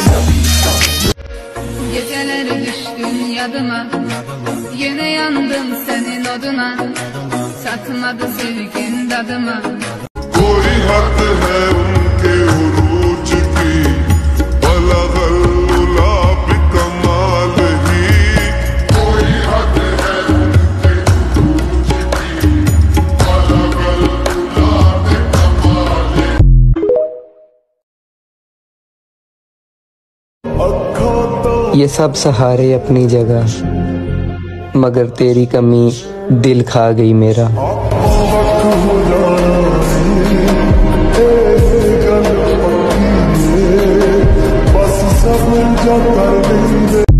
Geceler düştün yadıma, yine yandım senin oduna, tatmadı sevgin tadıma. कोई हद है उनके उरूज की, बलगल उला बिकमाल ही। कोई हद है उनके उरूज की, बलगल उला बिकमाल ही। ये सब सहारे अपनी जगह, मगर तेरी कमी दिल खा गई मेरा। बस सब कर देंगे।